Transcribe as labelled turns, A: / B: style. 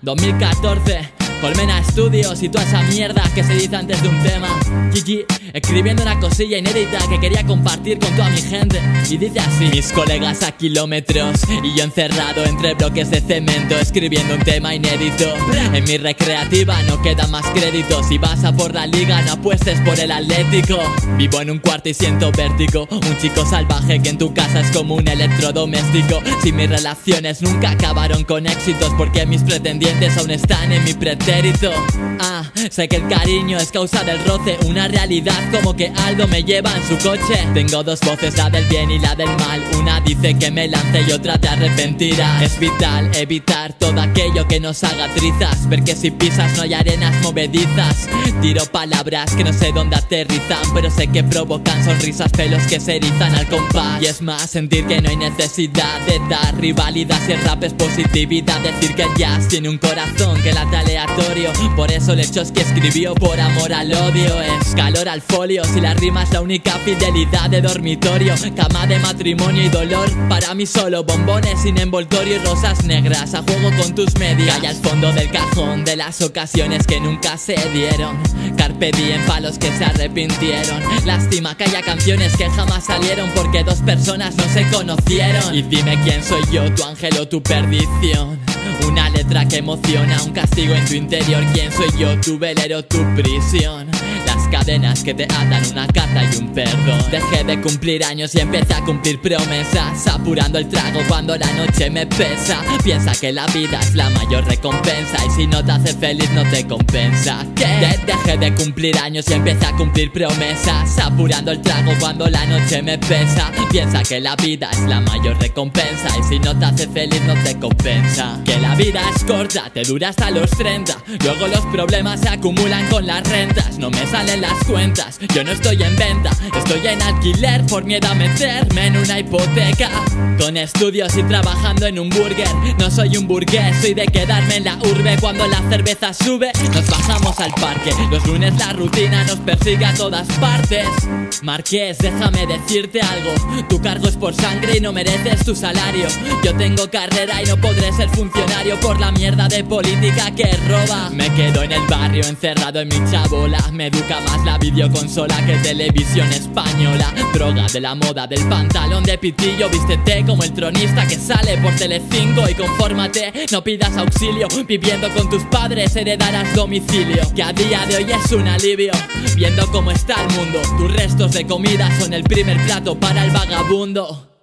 A: 2014, Colmena Studios y toda esa mierda que se dice antes de un tema. GG, escribiendo una cosilla inédita que quería compartir con toda mi gente. Y dice así: mis colegas a kilómetros y yo encerrado entre bloques de cemento, escribiendo un tema inédito. En mi recreativa no queda más crédito. Si vas a por la liga no apuestes por el Atlético. Vivo en un cuarto y siento vértigo. Un chico salvaje que en tu casa es como un electrodoméstico. Si mis relaciones nunca acabaron con éxitos, porque mis pretendientes aún están en mi pretérito. Sé que el cariño es causa del roce, una realidad como que Aldo me lleva en su coche. Tengo dos voces, la del bien y la del mal. Una dice que me lance y otra te arrepentirás. Es vital evitar todo aquello que nos haga trizas, ver que si pisas no hay arenas movedizas. Tiro palabras que no sé dónde aterrizan, pero sé que provocan sonrisas, pelos que se erizan al compás. Y es más, sentir que no hay necesidad de dar rivalidad. Si el rap es positividad, decir que el jazz tiene un corazón que late aleatorio. Por eso el hecho es que escribió por amor al odio. Es calor al folio, si la rima es la única fidelidad de dormitorio. Cama de matrimonio y dolor, para mí solo bombones sin envoltorio y rosas negras a juego con tus medias. Y al fondo del cajón de las ocasiones que nunca se dieron. Carpe diem pa' los que se arrepintieron. Lástima que haya canciones que jamás salieron porque dos personas no se conocieron. Y dime quién soy yo, tu ángel o tu perdición. Una letra que emociona, un castigo en tu interior. ¿Quién soy yo, tu velero, tu prisión? Las cadenas que te atan, una carta y un perdón. Dejé de cumplir años y empecé a cumplir promesas, apurando el trago cuando la noche me pesa. Piensa que la vida es la mayor recompensa, y si no te hace feliz no te compensa. ¿Qué? Dejé de cumplir años y empecé a cumplir promesas, apurando el trago cuando la noche me pesa. Piensa que la vida es la mayor recompensa, y si no te hace feliz no te compensa. Que la vida es corta, te dura hasta los 30. Luego los problemas se acumulan con las rentas. No me salen las cuentas, yo no estoy en venta, estoy en alquiler por miedo a meterme en una hipoteca. Con estudios y trabajando en un burger. No soy un burgués, soy de quedarme en la urbe. Cuando la cerveza sube, nos bajamos al parque. Los lunes la rutina nos persigue a todas partes. Marqués, déjame decirte algo. Tu cargo es por sangre y no mereces tu salario. Yo tengo carrera y no podré ser funcionario por la mierda de política que roba. Me quedo en el barrio encerrado en mi chabola. Me educa más la videoconsola que televisión española. Droga de la moda del pantalón de pitillo. Vístete como el tronista que sale por Telecinco y confórmate, no pidas auxilio. Viviendo con tus padres heredarás domicilio, que a día de hoy es un alivio. Viendo cómo está el mundo, tus restos de comida son el primer plato para el vagabundo.